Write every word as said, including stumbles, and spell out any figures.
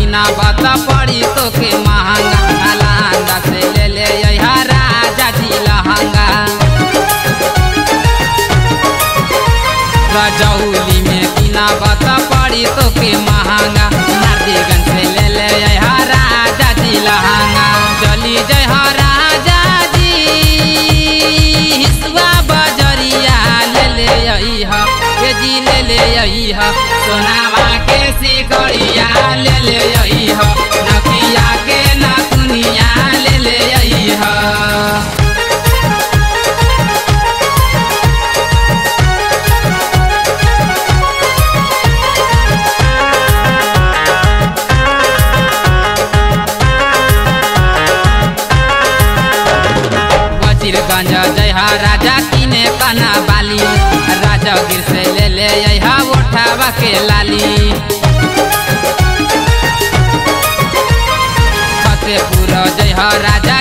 किना बता पड़ी तो के महंगा नालंदा से ले ले यहाँ राजा जी लहंगा। रजौली में किना बता पड़ी तो के महंगा नारदीगंज से ले ले यहाँ राजा जी लहंगा। चली जय राजा जी हिस्वा बजरिया ले ले यहाँ ये जी ले ले यहाँ सोनावा के सिकड़िया ले ले यहाँ नकिया के नथुनिया ले ले यहाँ। वजीरगंज जय राजा किने कना बाली राजगीर से ले ले यहाँ उठावा के लाली। फतेहपुर जय राजा